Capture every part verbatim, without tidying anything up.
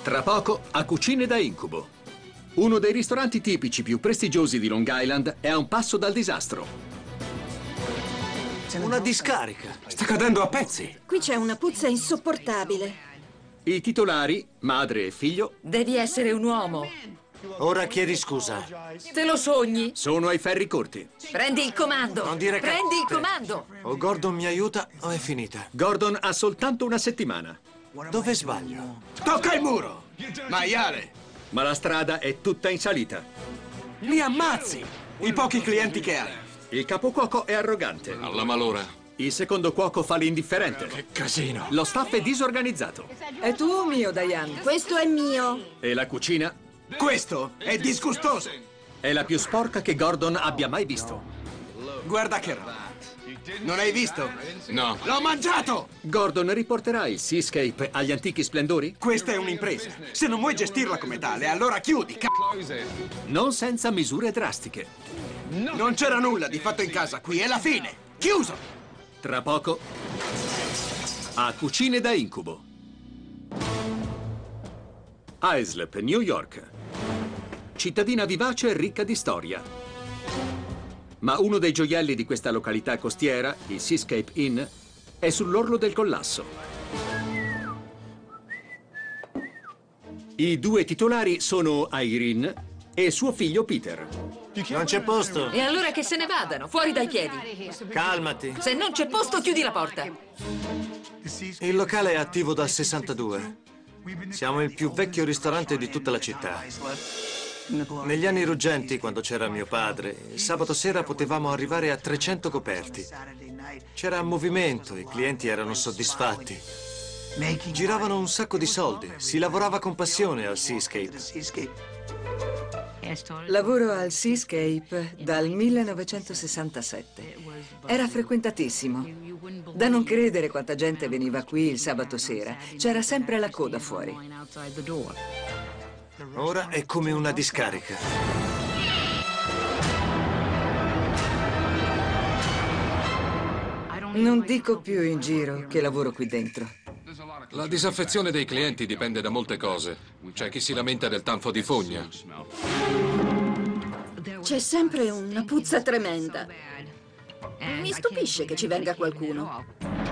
Tra poco a Cucine da Incubo. Uno dei ristoranti tipici più prestigiosi di Long Island è a un passo dal disastro. Una discarica. Sta cadendo a pezzi. Qui c'è una puzza insopportabile. I titolari, madre e figlio, Devi essere un uomo. Ora chiedi scusa. Te lo sogni? sono ai ferri corti. Prendi il comando. Non dire Prendi il cazzate. comando. O Gordon mi aiuta o è finita. Gordon ha soltanto una settimana, Dove sbaglio? Tocca il muro! Maiale! ma la strada è tutta in salita. Li ammazzi! I pochi clienti che hai. Il capocuoco è arrogante. Alla malora. Il secondo cuoco fa l'indifferente. Che casino. Lo staff è disorganizzato. È tuo o mio, Diane? Questo è mio. E la cucina Questo è disgustoso! è la più sporca che Gordon abbia mai visto. Guarda che roba. Non hai visto? No. L'ho mangiato! Gordon riporterà il Seascape agli antichi splendori? Questa è un'impresa. Se non vuoi gestirla come tale, allora chiudi, c***o. Non senza misure drastiche. Non c'era nulla di fatto in casa, qui è la fine! Chiuso! Tra poco a Cucine da Incubo. Islip, New York. Cittadina vivace e ricca di storia. Ma uno dei gioielli di questa località costiera, il Seascape Inn, è sull'orlo del collasso. I due titolari sono Irene e suo figlio Peter. Non c'è posto. E allora che se ne vadano, fuori dai piedi. Calmati. Se non c'è posto, chiudi la porta. Il locale è attivo dal sessantadue. Siamo il più vecchio ristorante di tutta la città. Negli anni ruggenti, quando c'era mio padre, il sabato sera potevamo arrivare a trecento coperti. C'era movimento, i clienti erano soddisfatti. Giravano un sacco di soldi, si lavorava con passione al Seascape. Lavoro al Seascape dal millenovecentosessantasette. Era frequentatissimo. Da non credere quanta gente veniva qui il sabato sera. C'era sempre la coda fuori. Ora è come una discarica. Non dico più in giro che lavoro qui dentro. La disaffezione dei clienti dipende da molte cose. C'è chi si lamenta del tanfo di fogna. C'è sempre una puzza tremenda. Mi stupisce che ci venga qualcuno.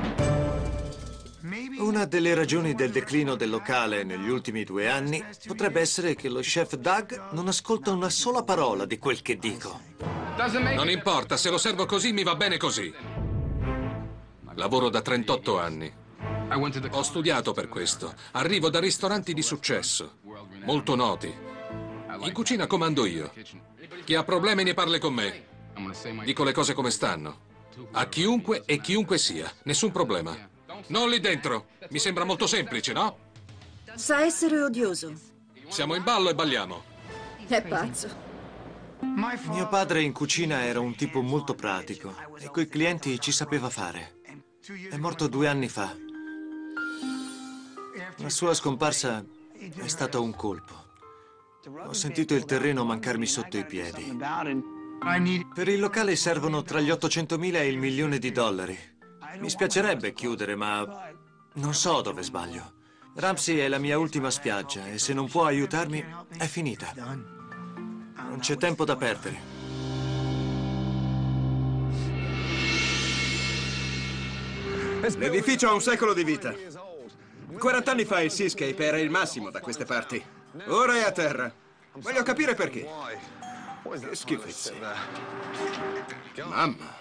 Una delle ragioni del declino del locale negli ultimi due anni potrebbe essere che lo chef Doug non ascolta una sola parola di quel che dico. Non importa, se lo servo così mi va bene così. Lavoro da trentotto anni. Ho studiato per questo. Arrivo da ristoranti di successo, molto noti. In cucina comando io. Chi ha problemi ne parli con me. Dico le cose come stanno. A chiunque e chiunque sia, nessun problema. Non lì dentro. Mi sembra molto semplice, no? Sa essere odioso. Siamo in ballo e balliamo. È pazzo. Mio padre in cucina era un tipo molto pratico e coi clienti ci sapeva fare. È morto due anni fa. La sua scomparsa è stata un colpo. Ho sentito il terreno mancarmi sotto i piedi. Per il locale servono tra gli ottocentomila e il milione di dollari. Mi spiacerebbe chiudere, ma non so dove sbaglio. Ramsey è la mia ultima spiaggia e se non può aiutarmi, è finita. Non c'è tempo da perdere. L'edificio ha un secolo di vita. quarant'anni fa il Seascape era il massimo da queste parti. Ora è a terra. Voglio capire perché. Che schifezze. Mamma.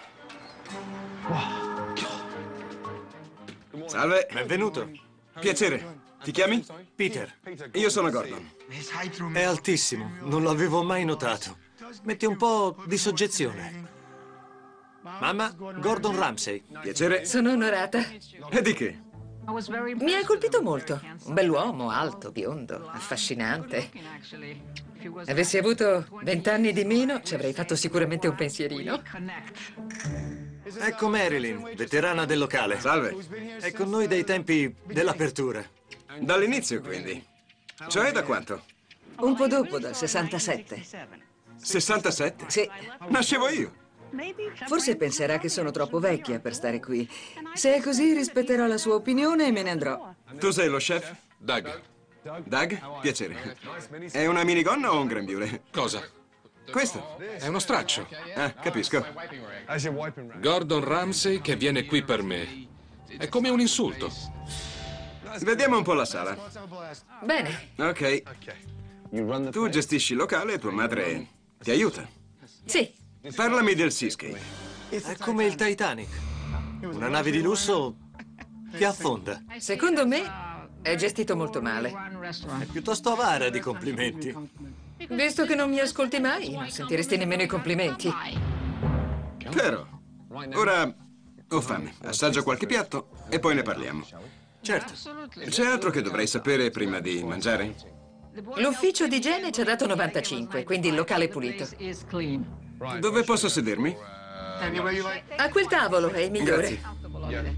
Salve. Benvenuto. Piacere. Ti chiami? Peter. Io sono Gordon. È altissimo, non l'avevo mai notato. Mette un po' di soggezione. Mamma, Gordon Ramsay. Piacere. Sono onorata. E di che? Mi ha colpito molto. Un bell'uomo, alto, biondo, affascinante. Avessi avuto vent'anni di meno, ci avrei fatto sicuramente un pensierino. Ecco Marilyn, veterana del locale. Salve. È con noi dai tempi dell'apertura. Dall'inizio, quindi. Cioè, da quanto? Un po' dopo, dal sessantasette. sessantasette? Sì. Nascevo io. Forse penserà che sono troppo vecchia per stare qui. Se è così, rispetterò la sua opinione e me ne andrò. Tu sei lo chef? Doug. Doug, piacere. È una minigonna o un grembiule? Cosa? Questo? È uno straccio. Ah, capisco. Gordon Ramsay che viene qui per me. È come un insulto. Vediamo un po' la sala. Bene. Ok. Tu gestisci il locale e tua madre ti aiuta. Sì. Parlami del Seascape. È come il Titanic. Una nave di lusso che affonda. Secondo me è gestito molto male. È piuttosto avara di complimenti. Visto che non mi ascolti mai, non sentiresti nemmeno i complimenti. Però, ora ho fame. Assaggio qualche piatto e poi ne parliamo. Certo. C'è altro che dovrei sapere prima di mangiare? L'ufficio di igiene ci ha dato novantacinque, quindi il locale è pulito. Dove posso sedermi? A quel tavolo è il migliore. Grazie.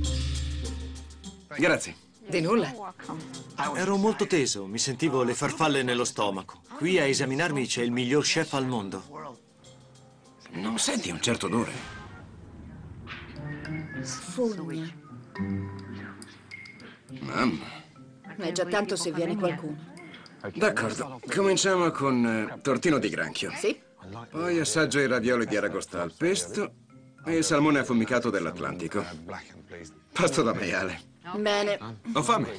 Grazie. Di nulla. Ero molto teso, mi sentivo le farfalle nello stomaco. Qui a esaminarmi c'è il miglior chef al mondo. Non senti un certo odore? Fogna. Mamma. È già tanto se viene qualcuno. D'accordo. Cominciamo con eh, tortino di granchio. Sì? Poi assaggio i ravioli di aragosta al pesto e il salmone affumicato dell'Atlantico. Pasto da maiale. Bene. Ho fame.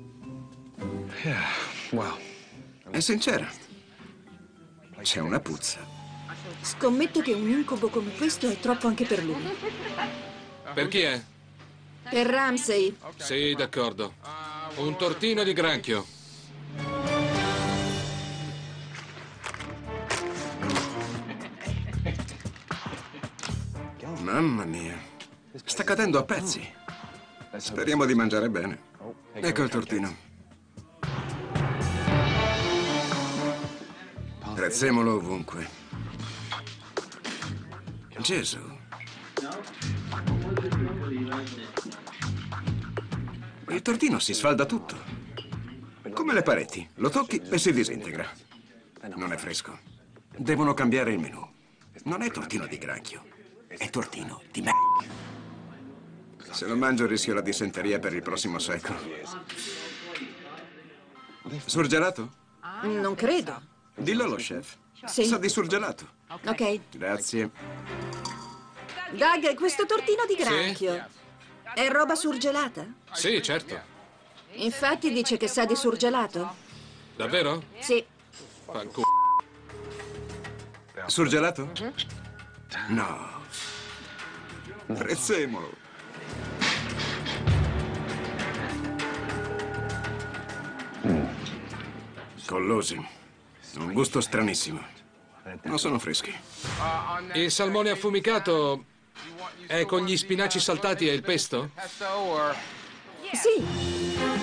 Wow. È sincera. C'è una puzza. Scommetto che un incubo come questo è troppo anche per lui. Per chi è? Per Ramsay. Sì, d'accordo. Un tortino di granchio. Mamma mia. Sta cadendo a pezzi. Speriamo di mangiare bene. Ecco il tortino. Prezzemolo ovunque. Gesù. Il tortino si sfalda tutto. Come le pareti. Lo tocchi e si disintegra. Non è fresco. Devono cambiare il menù. Non è tortino di granchio. È tortino di me. Se lo mangio rischio la dissenteria per il prossimo secolo. Surgelato? Non credo. Dillo allo chef. Sì. Sa di surgelato. Ok. Grazie. Doug, questo tortino di granchio Sì. è roba surgelata? Sì, certo. Infatti dice che sa di surgelato? Davvero? Sì. Fanculo. Surgelato? No. Prezzemolo. Collosi. Un gusto stranissimo. Non sono freschi. Il salmone affumicato è con gli spinaci saltati e il pesto? Sì.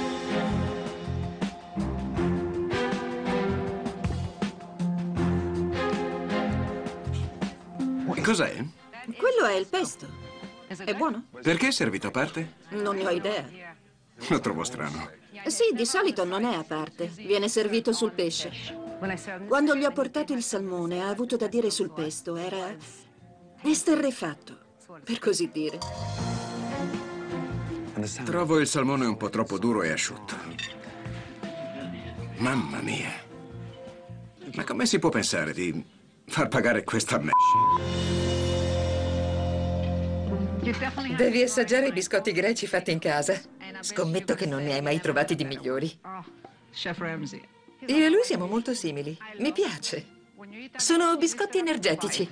Cos'è? Quello è il pesto. È buono? Perché è servito a parte? Non ne ho idea. Lo trovo strano. Sì, di solito non è a parte. Viene servito sul pesce. Quando gli ho portato il salmone, ha avuto da dire sul pesto. Era esterrefatto, per così dire. Trovo il salmone un po' troppo duro e asciutto. Mamma mia. Ma come si può pensare di far pagare questa me? Devi assaggiare i biscotti greci fatti in casa. Scommetto che non ne hai mai trovati di migliori. Io e lui siamo molto simili. Mi piace. Sono biscotti energetici.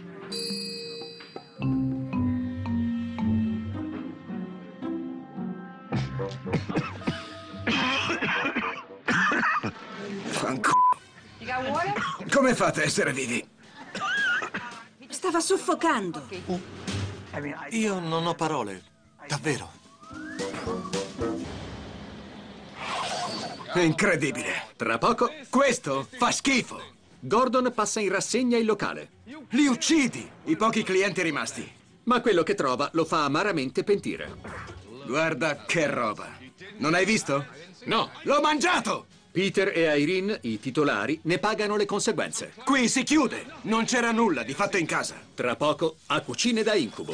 Fanculo. Come fate a essere vivi? Stava soffocando. Io non ho parole. Davvero. È incredibile. Tra poco, Questo fa schifo. Gordon passa in rassegna il locale. Li uccidi, i pochi clienti rimasti. Ma quello che trova lo fa amaramente pentire. Guarda che roba. Non hai visto? No. L'ho mangiato! Peter e Irene, i titolari, ne pagano le conseguenze. Qui si chiude. Non c'era nulla di fatto in casa. Tra poco, a Cucine da Incubo.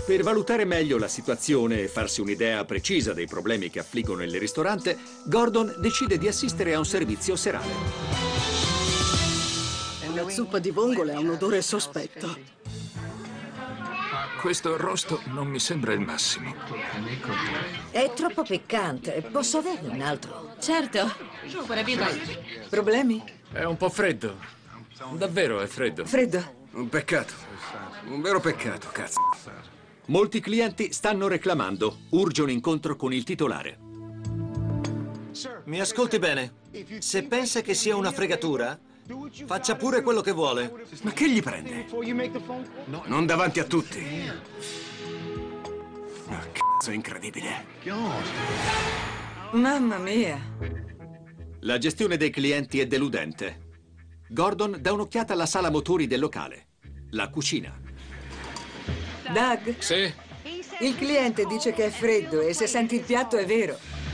Per valutare meglio la situazione e farsi un'idea precisa dei problemi che affliggono il ristorante, Gordon decide di assistere a un servizio serale. La zuppa di vongole ha un odore sospetto. Questo arrosto non mi sembra il massimo. È troppo piccante. Posso averne un altro? Certo. Problemi? È un po' freddo. Davvero è freddo. Freddo. Un peccato. Un vero peccato, cazzo. Molti clienti stanno reclamando. Urge un incontro con il titolare. Mi ascolti bene. Se pensa che sia una fregatura, faccia pure quello che vuole. Ma che gli prende? Non davanti a tutti. Oh, cazzo, è incredibile. Mamma mia. La gestione dei clienti è deludente. Gordon dà un'occhiata alla sala motori del locale. La cucina. Doug? Sì? Il cliente dice che è freddo e se senti il piatto è vero.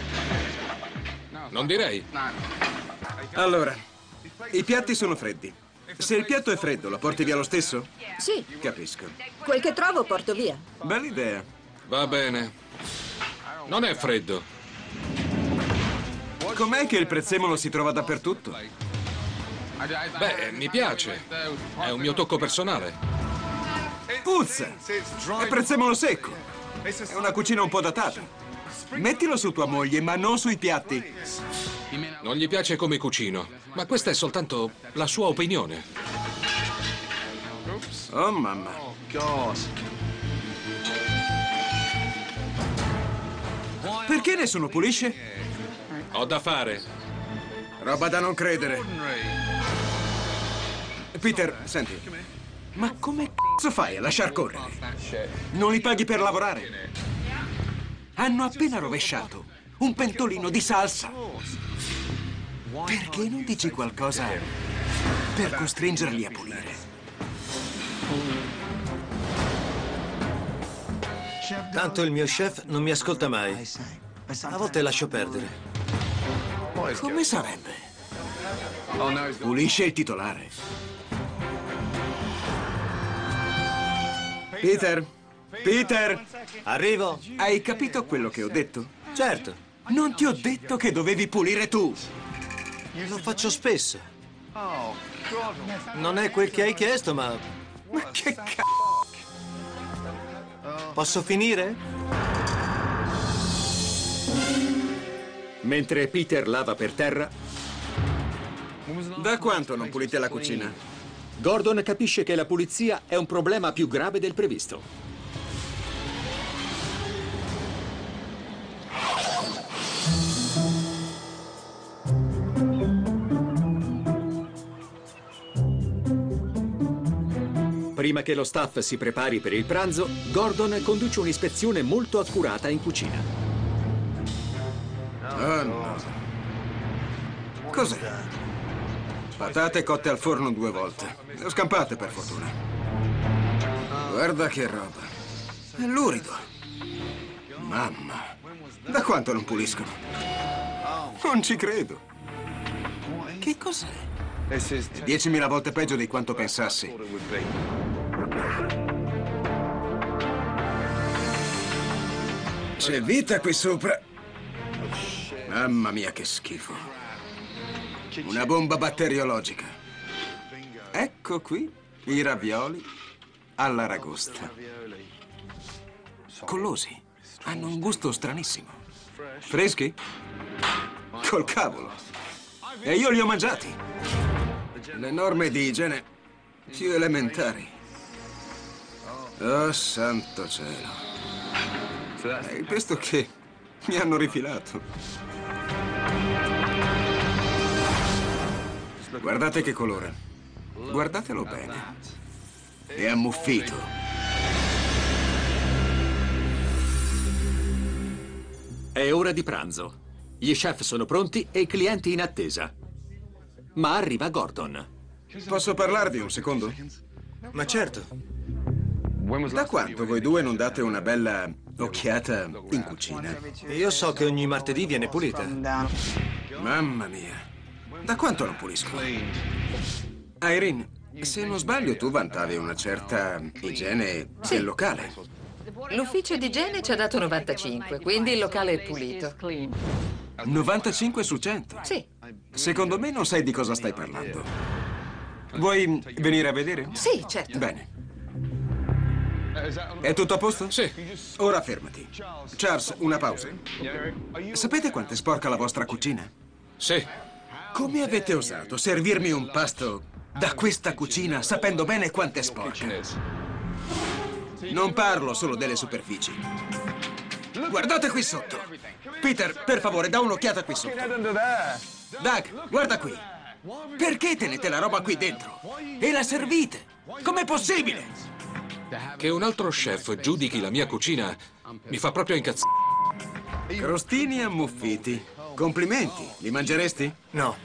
Non direi. Allora, i piatti sono freddi. Se il piatto è freddo, lo porti via lo stesso? Sì, Capisco. quel che trovo porto via. Bella idea. Va bene. Non è freddo. Com'è che il prezzemolo si trova dappertutto? Beh, mi piace. È un mio tocco personale. Puzza! È prezzemolo secco. È una cucina un po' datata. Mettilo su tua moglie, ma non sui piatti. Non gli piace come cucino, ma questa è soltanto la sua opinione. Oh, mamma. Perché nessuno pulisce? Ho da fare. Roba da non credere. Peter, senti. Ma come cazzo fai a lasciar correre? Non li paghi per lavorare? Hanno appena rovesciato un pentolino di salsa. Perché non dici qualcosa per costringerli a pulire? Tanto il mio chef non mi ascolta mai. A volte lascio perdere. Come sarebbe? Pulisce il titolare. Peter? Peter? Arrivo? Hai capito quello che ho detto? Certo. Non ti ho detto che dovevi pulire tu. Lo faccio spesso. Non è quel che hai chiesto, ma... Ma che c***o? Posso finire? Mentre Peter lava per terra, Da quanto non pulite la cucina? Gordon capisce che la pulizia è un problema più grave del previsto. Prima che lo staff si prepari per il pranzo, Gordon conduce un'ispezione molto accurata in cucina. Oh no. Cos'è? Patate cotte al forno due volte. Le ho scampate, per fortuna. Guarda che roba. È lurido. Mamma. Da quanto non puliscono? Non ci credo. Che cos'è? È diecimila volte peggio di quanto pensassi. C'è vita qui sopra. Mamma mia, che schifo. Una bomba batteriologica. Ecco qui i ravioli all'aragosta. Collosi. Hanno un gusto stranissimo. Freschi? Col cavolo. E io li ho mangiati. Le norme di igiene più elementari. Oh, santo cielo. È il pesto che mi hanno rifilato. Guardate che colore. Guardatelo bene. È ammuffito. È ora di pranzo. Gli chef sono pronti e i clienti in attesa. Ma arriva Gordon. Posso parlarvi un secondo? Ma certo. Da quanto voi due non date una bella occhiata in cucina? Io so che ogni martedì viene pulita. Mamma mia. Da quanto non puliscono? Irene, se non sbaglio tu vantavi una certa igiene del locale. L'ufficio di igiene ci ha dato novantacinque, quindi il locale è pulito. novantacinque su cento? Sì. Secondo me non sai di cosa stai parlando. Vuoi venire a vedere? Sì, certo. Bene. È tutto a posto? Sì. Ora fermati. Charles, una pausa. Sapete quanto è sporca la vostra cucina? Sì. Come avete osato servirmi un pasto da questa cucina sapendo bene quanto è sporca? Non parlo solo delle superfici. Guardate qui sotto. Peter, per favore, da un'occhiata qui sotto. Doug, guarda qui. Perché tenete la roba qui dentro? E la servite? Com'è possibile? Che un altro chef giudichi la mia cucina mi fa proprio incazzare. Crostini ammuffiti. Complimenti. Li mangeresti? No.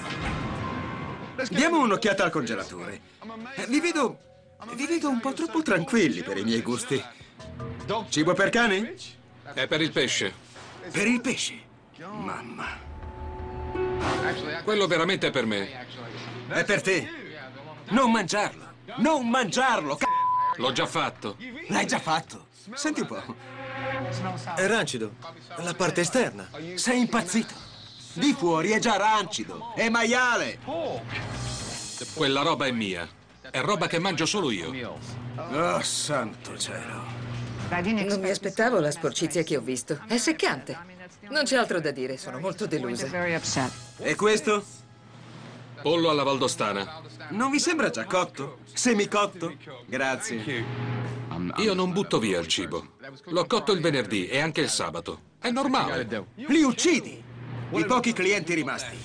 Diamo un'occhiata al congelatore. Eh, Vi vedo... Vi vedo un po' troppo tranquilli per i miei gusti. Cibo per cani? È per il pesce. Per il pesce? Mamma. Quello veramente è per me. È per te. Non mangiarlo. Non mangiarlo, c***o. L'ho già fatto. L'hai già fatto? Senti un po'. È rancido. La parte esterna. Sei impazzito. Di fuori è già rancido. È maiale. Quella roba è mia. È roba che mangio solo io. Oh, santo cielo. Non mi aspettavo la sporcizia che ho visto. È seccante. Non c'è altro da dire, sono molto delusa. E questo? Pollo alla valdostana. Non vi sembra già cotto? Semicotto? Grazie. Io non butto via il cibo. L'ho cotto il venerdì e anche il sabato. È normale. Li uccidi! I pochi clienti rimasti.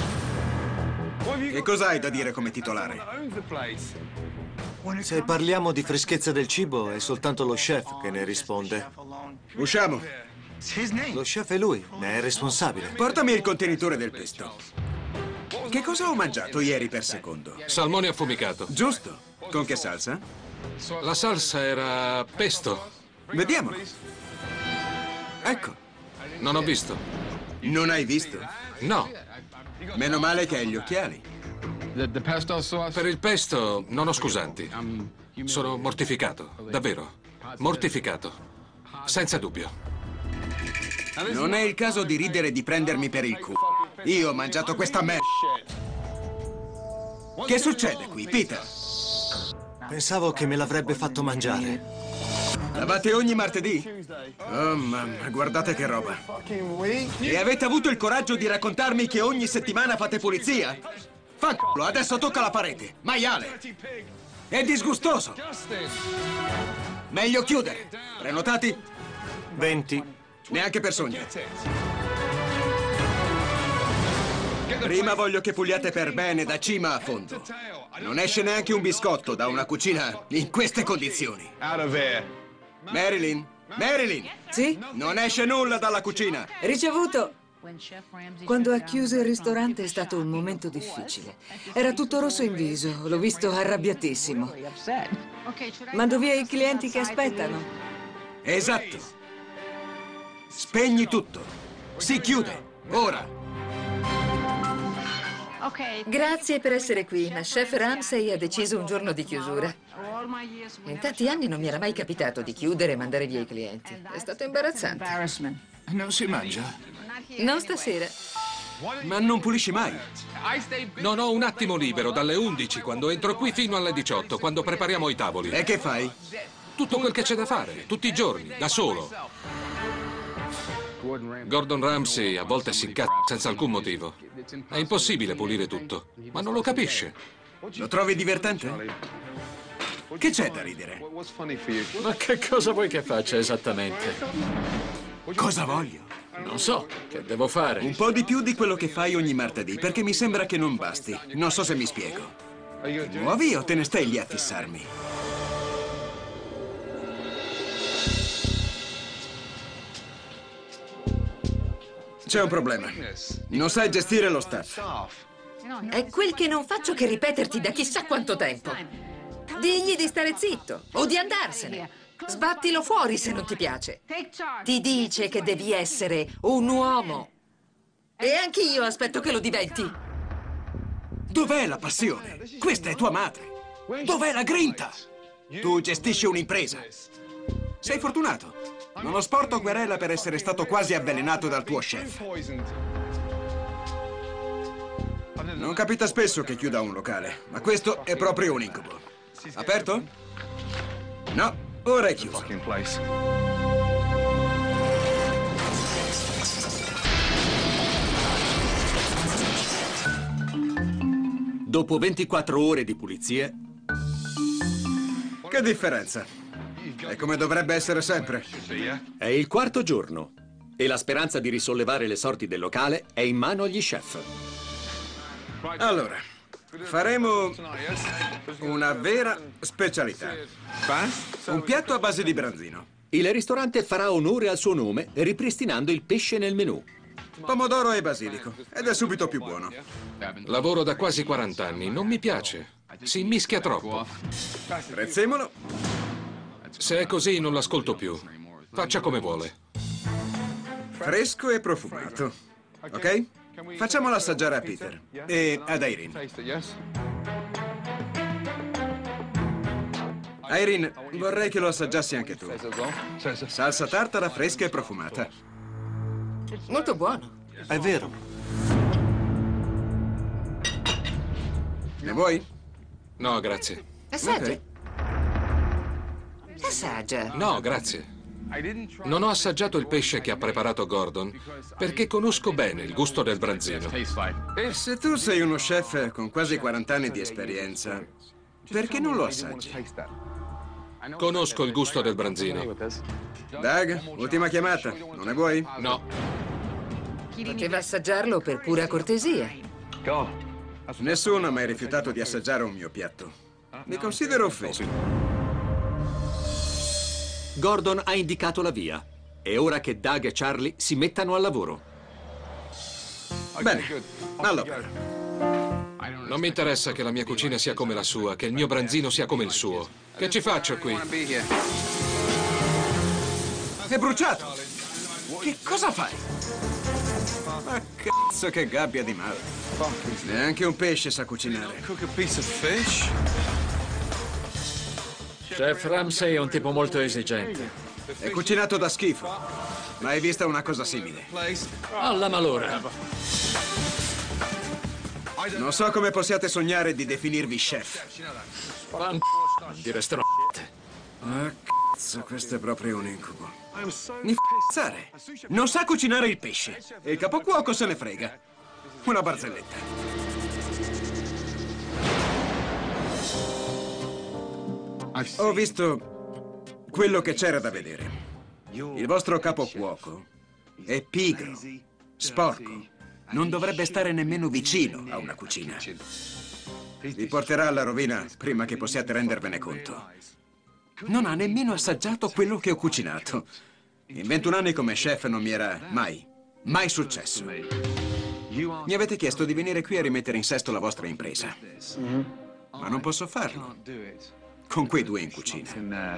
E cos'hai da dire come titolare? Se parliamo di freschezza del cibo, è soltanto lo chef che ne risponde. Usciamo. Lo chef è lui, ne è responsabile. Portami il contenitore del pesto. Che cosa ho mangiato ieri per secondo? Salmone affumicato. Giusto. Con che salsa? La salsa era pesto. Vediamolo. Ecco. Non ho visto. Non hai visto? No. Meno male che hai gli occhiali. Per il pesto non ho scusanti. Sono mortificato, davvero. Mortificato. Senza dubbio. Non è il caso di ridere e di prendermi per il culo. Io ho mangiato questa merda. Che succede qui, Peter? Pensavo che me l'avrebbe fatto mangiare. Lavate ogni martedì? Oh, mamma, guardate che roba. E avete avuto il coraggio di raccontarmi che ogni settimana fate pulizia? Fanculo, adesso tocca la parete. Maiale. È disgustoso. Meglio chiudere. Prenotati? venti. Neanche per sogno. Prima voglio che puliate per bene da cima a fondo. Non esce neanche un biscotto da una cucina in queste condizioni. Marilyn? Marilyn? Sì? Non esce nulla dalla cucina. Ricevuto. Quando ha chiuso il ristorante è stato un momento difficile. Era tutto rosso in viso, l'ho visto arrabbiatissimo. Mando via i clienti che aspettano. Esatto. Spegni tutto. Si chiude. Ora. Grazie per essere qui, ma chef Ramsay ha deciso un giorno di chiusura. In tanti anni non mi era mai capitato di chiudere e mandare via i clienti. È stato imbarazzante. Non si mangia? Non stasera. Ma non pulisci mai? Non ho un attimo libero dalle undici, quando entro qui, fino alle diciotto, quando prepariamo i tavoli. E che fai? Tutto quel che c'è da fare, tutti i giorni, da solo. Gordon Ramsay a volte si incazza senza alcun motivo. È impossibile pulire tutto, ma non lo capisce. Lo trovi divertente? Che c'è da ridere? Ma che cosa vuoi che faccia esattamente? Cosa voglio? Non so, che devo fare? Un po' di più di quello che fai ogni martedì, perché mi sembra che non basti. Non so se mi spiego. Ti muovi o te ne stai lì a fissarmi? C'è un problema. Non sai gestire lo staff. È quel che non faccio che ripeterti da chissà quanto tempo. Digli di stare zitto o di andarsene. Sbattilo fuori se non ti piace. Ti dice che devi essere un uomo. E anche io aspetto che lo diventi. Dov'è la passione? Questa è tua madre. Dov'è la grinta? Tu gestisci un'impresa. Sei fortunato. Non ho sporto querela per essere stato quasi avvelenato dal tuo chef. Non capita spesso che chiuda un locale, ma questo è proprio un incubo. Aperto? No, ora è chiuso. Dopo ventiquattro ore di pulizie... Che differenza? È come dovrebbe essere sempre. È il quarto giorno e la speranza di risollevare le sorti del locale è in mano agli chef. Allora, faremo una vera specialità. Un piatto a base di branzino. Il ristorante farà onore al suo nome ripristinando il pesce nel menù. Pomodoro e basilico. Ed è subito più buono. Lavoro da quasi quaranta anni, non mi piace. Si mischia troppo. Prezzemolo. Se è così non l'ascolto più. Faccia come vuole. Fresco e profumato. Ok? Facciamolo assaggiare a Peter e ad Irene. Irene, vorrei che lo assaggiassi anche tu. Salsa tartara fresca e profumata. Molto buono. È vero. Ne vuoi? No, grazie. Assaggia. Ok. Assaggia. No, grazie. Non ho assaggiato il pesce che ha preparato Gordon perché conosco bene il gusto del branzino. Se tu sei uno chef con quasi quaranta anni di esperienza, perché non lo assaggi? Conosco il gusto del branzino. Doug, ultima chiamata. Non ne vuoi? No. Poteva assaggiarlo per pura cortesia. Nessuno ha mai rifiutato di assaggiare un mio piatto. Mi considero offeso. Gordon ha indicato la via. È ora che Doug e Charlie si mettano al lavoro. Bene, allora. Non mi interessa che la mia cucina sia come la sua, che il mio branzino sia come il suo. Che ci faccio qui? È bruciato! Che cosa fai? Ma cazzo che gabbia di male. Neanche un pesce sa cucinare. Chef Ramsay è un tipo molto esigente. È cucinato da schifo. Mai vista una cosa simile? Alla malora. Non so come possiate sognare di definirvi chef. Fan di ristorante. Ah, cazzo, questo è proprio un incubo. Mi f***zare. Non sa cucinare il pesce. E il capocuoco se ne frega. Una barzelletta. Ho visto quello che c'era da vedere. Il vostro capocuoco è pigro, sporco. Non dovrebbe stare nemmeno vicino a una cucina. Vi porterà alla rovina prima che possiate rendervene conto. Non ha nemmeno assaggiato quello che ho cucinato. In ventuno anni come chef non mi era mai, mai successo. Mi avete chiesto di venire qui a rimettere in sesto la vostra impresa. Ma non posso farlo con quei due in cucina.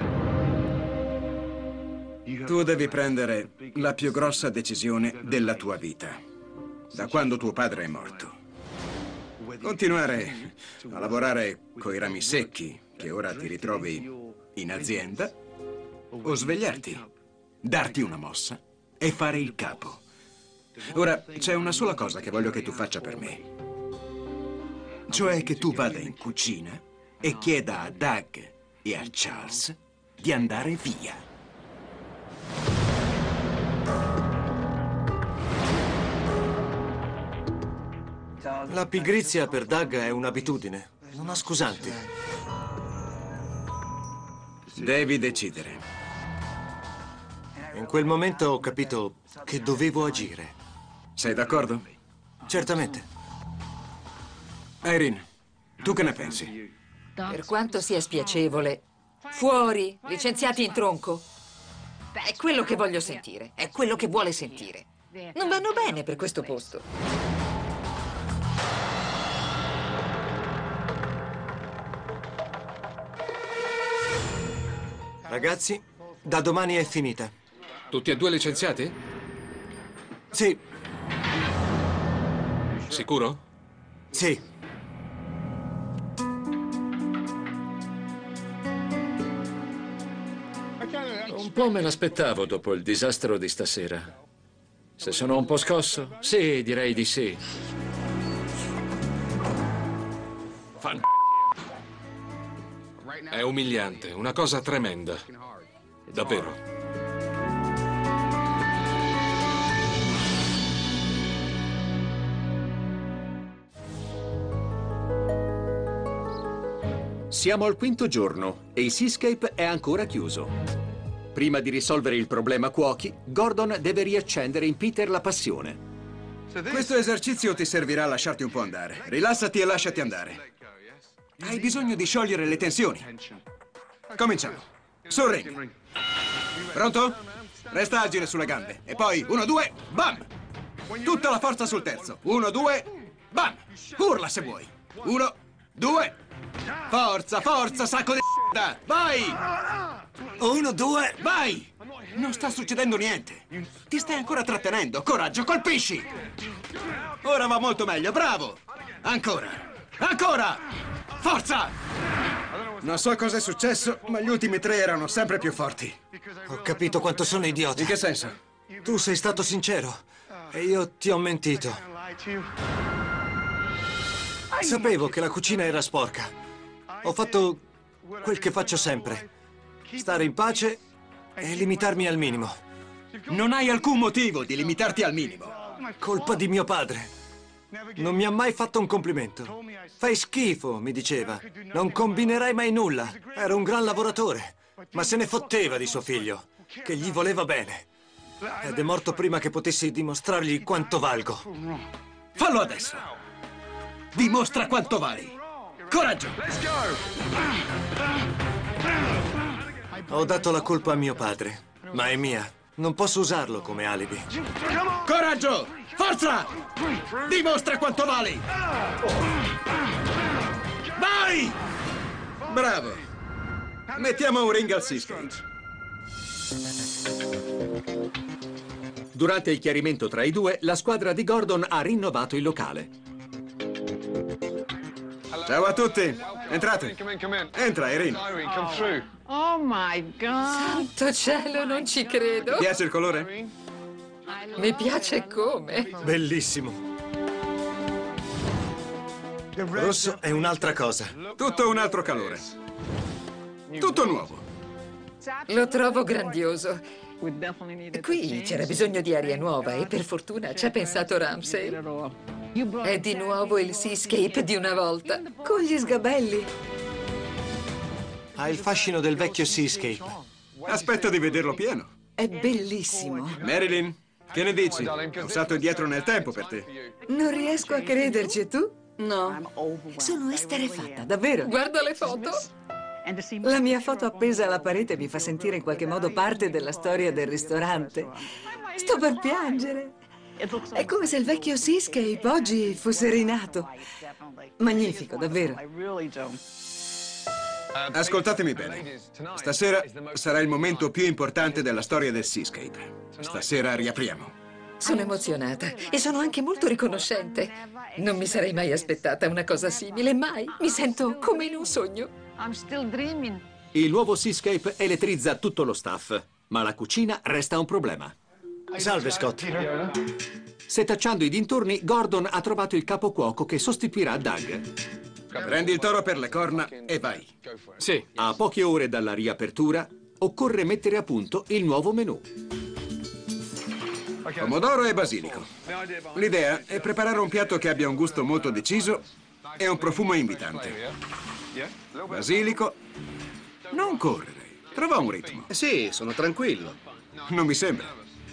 Tu devi prendere la più grossa decisione della tua vita, da quando tuo padre è morto. Continuare a lavorare coi rami secchi, che ora ti ritrovi in azienda, o svegliarti, darti una mossa e fare il capo. Ora, c'è una sola cosa che voglio che tu faccia per me. Cioè che tu vada in cucina e chieda a Doug e a Charles di andare via. La pigrizia per Doug è un'abitudine. Non ha scusanti. Devi decidere. In quel momento ho capito che dovevo agire. Sei d'accordo? Certamente. Irene, tu che ne pensi? Per quanto sia spiacevole, fuori, licenziati in tronco. È quello che voglio sentire, è quello che vuole sentire. Non vanno bene per questo posto. Ragazzi, da domani è finita. Tutti e due licenziati? Sì. Sicuro? Sì. Un po' me l'aspettavo dopo il disastro di stasera. Se sono un po' scosso? Sì, direi di sì. Fan... È umiliante, una cosa tremenda. Davvero. Siamo al quinto giorno e il Seascape è ancora chiuso. Prima di risolvere il problema cuochi, Gordon deve riaccendere in Peter la passione. Questo esercizio ti servirà a lasciarti un po' andare. Rilassati e lasciati andare. Hai bisogno di sciogliere le tensioni. Cominciamo. Sul ring. Pronto? Resta agile sulle gambe. E poi, uno, due, bam! Tutta la forza sul terzo. Uno, due, bam! Urla se vuoi. Uno, due... Forza, forza, sacco di merda! Vai! Uno, due, vai! Non sta succedendo niente. Ti stai ancora trattenendo. Coraggio, colpisci! Ora va molto meglio, bravo! Ancora! Ancora! Forza! Non so cosa è successo, ma gli ultimi tre erano sempre più forti. Ho capito quanto sono idiota. In che senso? Tu sei stato sincero e io ti ho mentito. Sapevo che la cucina era sporca. Ho fatto quel che faccio sempre. Stare in pace e limitarmi al minimo. Non hai alcun motivo di limitarti al minimo. Colpa di mio padre. Non mi ha mai fatto un complimento. Fai schifo, mi diceva. Non combinerai mai nulla. Era un gran lavoratore. Ma se ne fotteva di suo figlio, che gli voleva bene. Ed è morto prima che potessi dimostrargli quanto valgo. Fallo adesso. Dimostra quanto vali. Coraggio! Ho dato la colpa a mio padre, ma è mia. Non posso usarlo come alibi. Coraggio! Forza! Dimostra quanto vali! Vai! Bravo! Mettiamo un ring al Seascape. Durante il chiarimento tra i due, la squadra di Gordon ha rinnovato il locale. Ciao a tutti! Entrate! Entra, Irene! Oh my God! Santo cielo, non ci credo! Ti piace il colore? Mi piace come! Bellissimo! Rosso è un'altra cosa. Tutto un altro calore. Tutto nuovo. Lo trovo grandioso. Qui c'era bisogno di aria nuova e per fortuna ci ha pensato Ramsay. È di nuovo il Seascape di una volta. Con gli sgabelli. Ha il fascino del vecchio Seascape. Aspetta di vederlo pieno. È bellissimo. Marilyn, che ne dici? Ho stato indietro nel tempo per te. Non riesco a crederci, e tu? No. Sono esterrefatta, davvero. Guarda le foto. La mia foto appesa alla parete mi fa sentire in qualche modo parte della storia del ristorante. Sto per piangere. È come se il vecchio Seascape oggi fosse rinato. Magnifico, davvero. Ascoltatemi bene. Stasera sarà il momento più importante della storia del Seascape. Stasera riapriamo. Sono emozionata e sono anche molto riconoscente. Non mi sarei mai aspettata una cosa simile, mai. Mi sento come in un sogno. Il nuovo Seascape elettrizza tutto lo staff, ma la cucina resta un problema. Salve, Scott. Setacciando i dintorni, Gordon ha trovato il capocuoco che sostituirà Doug. Prendi il toro per le corna e vai. Sì. A poche ore dalla riapertura, occorre mettere a punto il nuovo menù. Pomodoro e basilico. L'idea è preparare un piatto che abbia un gusto molto deciso e un profumo invitante. Basilico. Non correre. Trova un ritmo. Sì, sono tranquillo. Non mi sembra.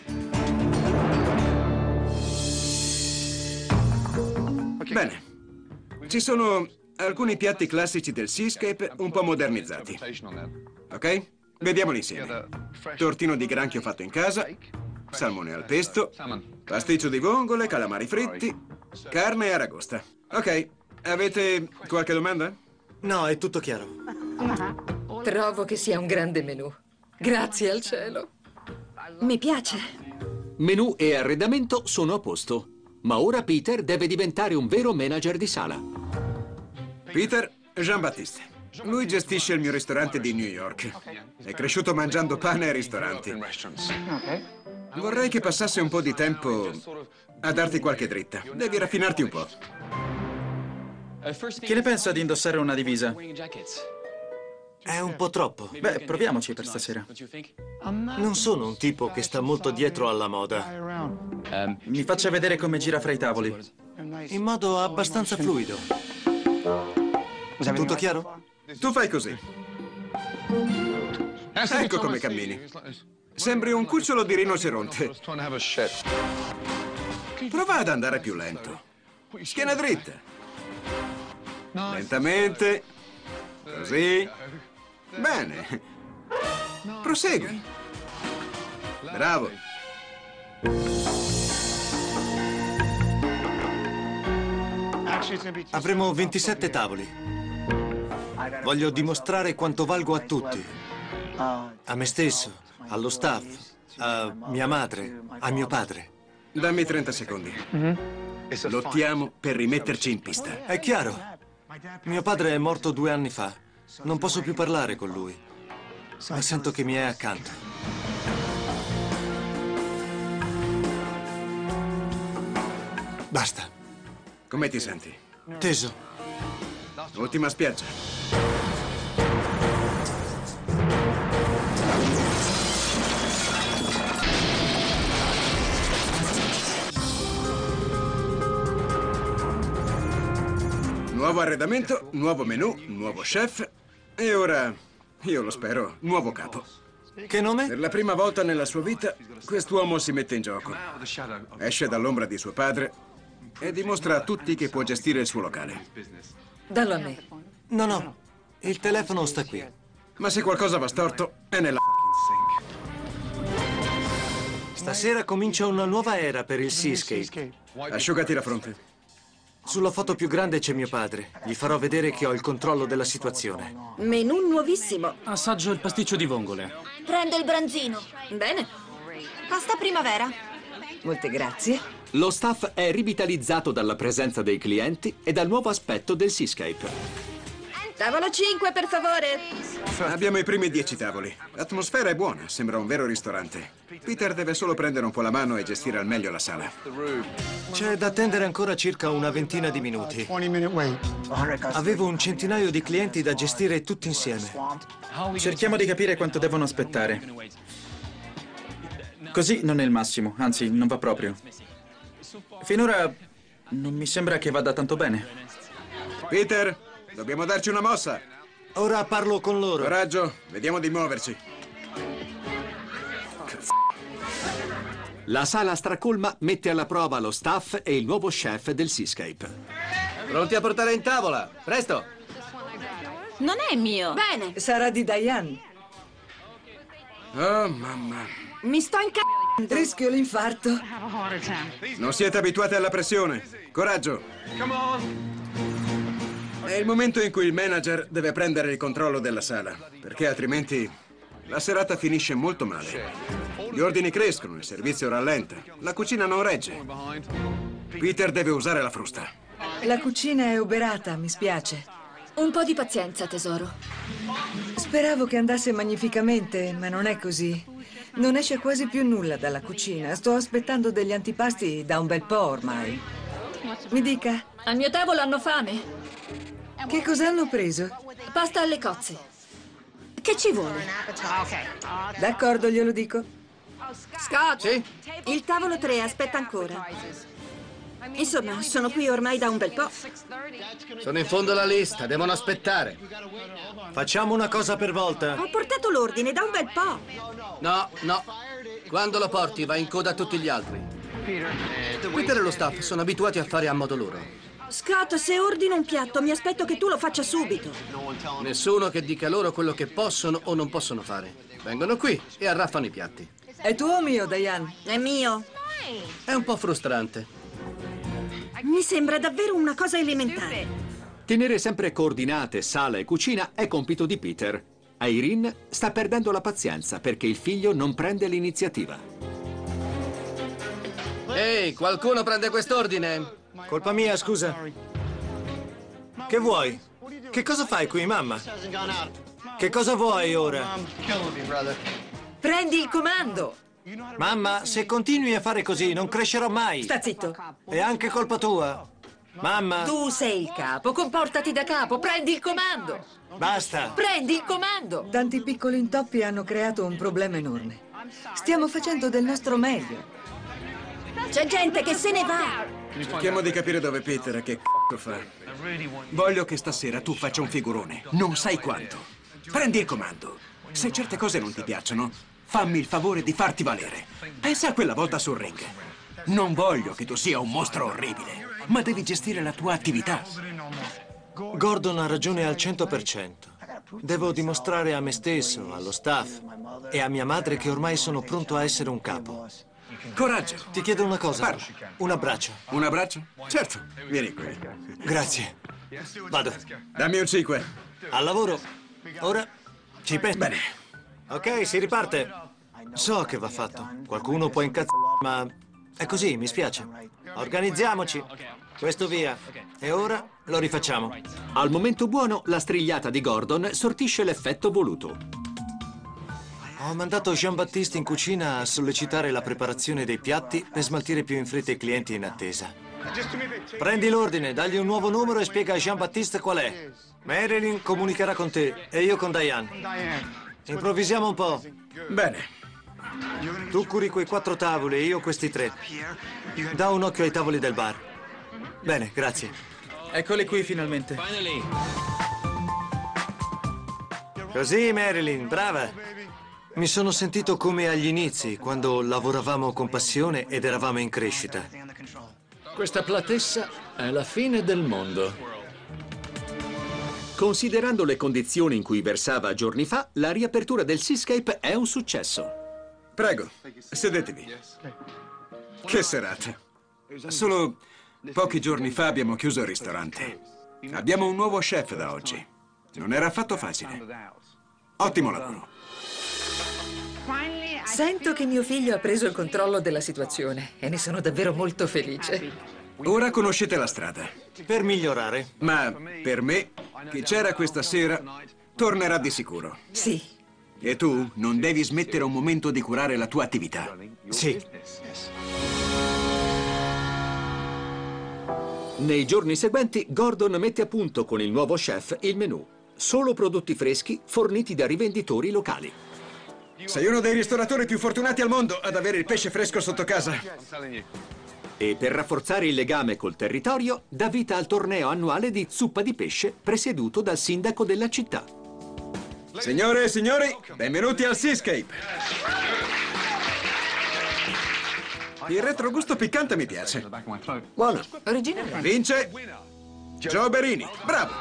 Bene. Ci sono alcuni piatti classici del Seascape un po' modernizzati. Ok? Vediamoli insieme. Tortino di granchio fatto in casa, salmone al pesto, pasticcio di vongole, calamari fritti, carne e aragosta. Ok, avete qualche domanda? No, è tutto chiaro. Trovo che sia un grande menù. Grazie al cielo. Mi piace. Menù e arredamento sono a posto, ma ora Peter deve diventare un vero manager di sala. Peter Jean-Baptiste. Lui gestisce il mio ristorante di New York. È cresciuto mangiando pane ai ristoranti. Vorrei che passasse un po' di tempo a darti qualche dritta. Devi raffinarti un po'. Che ne pensa di indossare una divisa? È un po' troppo. Beh, proviamoci per stasera. Non sono un tipo che sta molto dietro alla moda. Mi faccia vedere come gira fra i tavoli. In modo abbastanza fluido. Tutto chiaro? Tu fai così. Ecco come cammini. Sembri un cucciolo di rinoceronte. Prova ad andare più lento. Schiena dritta. Lentamente. Così. Bene. Prosegui. Bravo. Avremo ventisette tavoli. Voglio dimostrare quanto valgo a tutti. A me stesso, allo staff, a mia madre, a mio padre. Dammi trenta secondi. Lottiamo per rimetterci in pista. È chiaro. Mio padre è morto due anni fa. Non posso più parlare con lui. Ma sento che mi è accanto. Basta. Come ti senti? Teso. Ultima spiaggia. Nuovo arredamento, nuovo menù, nuovo chef e ora, io lo spero, nuovo capo. Che nome? Per la prima volta nella sua vita, quest'uomo si mette in gioco. Esce dall'ombra di suo padre e dimostra a tutti che può gestire il suo locale. Dallo a me. No, no, il telefono sta qui. Ma se qualcosa va storto, è nella... Stasera comincia una nuova era per il Seascape. Asciugati la fronte. Sulla foto più grande c'è mio padre. Gli farò vedere che ho il controllo della situazione. Menù nuovissimo. Assaggio il pasticcio di vongole. Prendo il branzino. Bene. Pasta primavera. Molte grazie. Lo staff è rivitalizzato dalla presenza dei clienti e dal nuovo aspetto del Seascape. Tavolo cinque, per favore. Abbiamo i primi dieci tavoli. L'atmosfera è buona, sembra un vero ristorante. Peter deve solo prendere un po' la mano e gestire al meglio la sala. C'è da attendere ancora circa una ventina di minuti. Avevo un centinaio di clienti da gestire tutti insieme. Cerchiamo di capire quanto devono aspettare. Così non è il massimo, anzi, non va proprio. Finora non mi sembra che vada tanto bene. Peter, dobbiamo darci una mossa. Ora parlo con loro. Coraggio, vediamo di muoverci. La sala stracolma mette alla prova lo staff e il nuovo chef del Seascape. Pronti a portare in tavola? Presto! Non è mio. Bene. Sarà di Diane. Oh, mamma. Mi sto incazzando. Rischio l'infarto. Non siete abituati alla pressione. Coraggio. È il momento in cui il manager deve prendere il controllo della sala, perché altrimenti la serata finisce molto male. Gli ordini crescono, il servizio rallenta, la cucina non regge. Peter deve usare la frusta. La cucina è uberata, mi spiace. Un po' di pazienza, tesoro. Speravo che andasse magnificamente, ma non è così. Non esce quasi più nulla dalla cucina. Sto aspettando degli antipasti da un bel po' ormai. Mi dica. Al mio tavolo hanno fame. Che cosa hanno preso? Pasta alle cozze. Che ci vuole? D'accordo, glielo dico. Scott, sì? Il tavolo tre aspetta ancora. Insomma, sono qui ormai da un bel po'. Sono in fondo alla lista, devono aspettare. Facciamo una cosa per volta. Ho portato l'ordine da un bel po'. No, no. Quando lo porti va in coda a tutti gli altri. Peter e lo staff sono abituati a fare a modo loro. Scott, se ordino un piatto, mi aspetto che tu lo faccia subito. Nessuno che dica loro quello che possono o non possono fare. Vengono qui e arraffano i piatti. È tuo o mio, Diane? È mio. È un po' frustrante. Mi sembra davvero una cosa elementare. Tenere sempre coordinate sala e cucina è compito di Peter. Irene sta perdendo la pazienza perché il figlio non prende l'iniziativa. Ehi, qualcuno prende quest'ordine? Colpa mia, scusa. Che vuoi? Che cosa fai qui, mamma? Che cosa vuoi ora? Prendi il comando! Mamma, se continui a fare così non crescerò mai. Sta zitto. È anche colpa tua. Mamma. Tu sei il capo, comportati da capo, prendi il comando. Basta. Prendi il comando. Tanti piccoli intoppi hanno creato un problema enorme. Stiamo facendo del nostro meglio. C'è gente che se ne va. Cerchiamo di capire dove Peter e che c***o fa. Voglio che stasera tu faccia un figurone. Non sai quanto. Prendi il comando. Se certe cose non ti piacciono, fammi il favore di farti valere. Pensa a quella volta sul ring. Non voglio che tu sia un mostro orribile, ma devi gestire la tua attività. Gordon ha ragione al cento per cento. Devo dimostrare a me stesso, allo staff e a mia madre che ormai sono pronto a essere un capo. Coraggio. Ti chiedo una cosa. Parla. Un abbraccio. Un abbraccio? Certo. Vieni qui. Grazie. Vado. Dammi un cinque. Al lavoro. Ora ci penso. Bene. Ok, si riparte. So che va fatto. Qualcuno può incazzare, ma è così, mi spiace. Organizziamoci. Questo via. E ora lo rifacciamo. Al momento buono, la strigliata di Gordon sortisce l'effetto voluto. Ho mandato Jean-Baptiste in cucina a sollecitare la preparazione dei piatti per smaltire più in fretta i clienti in attesa. Prendi l'ordine, dagli un nuovo numero e spiega a Jean-Baptiste qual è. Marilyn comunicherà con te e io con Diane. Improvvisiamo un po'. Bene. Tu curi quei quattro tavoli e io questi tre. Da un occhio ai tavoli del bar. Bene, grazie. Eccoli qui finalmente. Così, Marilyn, brava. Mi sono sentito come agli inizi, quando lavoravamo con passione ed eravamo in crescita. Questa platessa è la fine del mondo. Considerando le condizioni in cui versava giorni fa, la riapertura del Seascape è un successo. Prego, sedetevi. Che serata. Solo pochi giorni fa abbiamo chiuso il ristorante. Abbiamo un nuovo chef da oggi. Non era affatto facile. Ottimo lavoro. Sento che mio figlio ha preso il controllo della situazione e ne sono davvero molto felice. Ora conoscete la strada. Per migliorare. Ma per me, chi c'era questa sera, tornerà di sicuro. Sì. E tu non devi smettere un momento di curare la tua attività. Sì. Nei giorni seguenti, Gordon mette a punto con il nuovo chef il menù. Solo prodotti freschi forniti da rivenditori locali. Sei uno dei ristoratori più fortunati al mondo ad avere il pesce fresco sotto casa. E per rafforzare il legame col territorio, dà vita al torneo annuale di zuppa di pesce presieduto dal sindaco della città. Signore e signori, benvenuti al Seascape. Il retrogusto piccante mi piace. Buono. Originale. Vince Joe Berini. Bravo.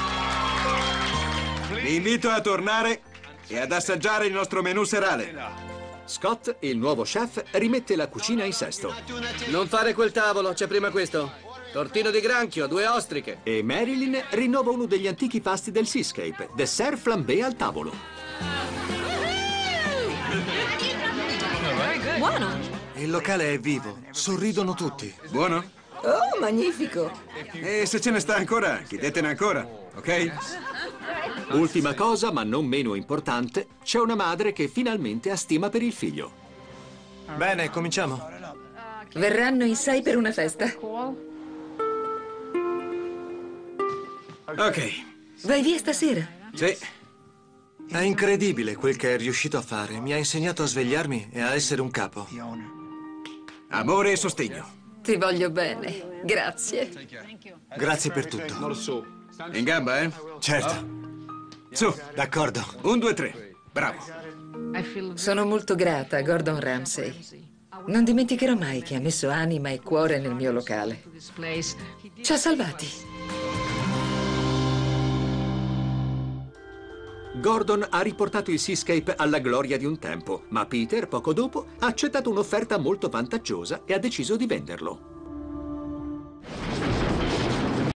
Vi invito a tornare e ad assaggiare il nostro menù serale. Scott, il nuovo chef, rimette la cucina in sesto. Non fare quel tavolo, c'è prima questo. Tortino di granchio, due ostriche. E Marilyn rinnova uno degli antichi pasti del Seascape, dessert flambé al tavolo. Buono. Il locale è vivo, sorridono tutti. Buono? Oh, magnifico. E se ce ne sta ancora, chiedetene ancora, ok? Ultima cosa, ma non meno importante, c'è una madre che finalmente ha stima per il figlio. Bene, cominciamo. Verranno in sei per una festa. Ok. Vai via stasera? Sì. È incredibile quel che è riuscito a fare. Mi ha insegnato a svegliarmi e a essere un capo. Amore e sostegno. Ti voglio bene. Grazie. Grazie per tutto. In gamba, eh? Certo. Su. D'accordo. Un, due, tre. Bravo. Sono molto grata a Gordon Ramsay. Non dimenticherò mai che ha messo anima e cuore nel mio locale. Ci ha salvati. Gordon ha riportato il Seascape alla gloria di un tempo, ma Peter, poco dopo, ha accettato un'offerta molto vantaggiosa e ha deciso di venderlo.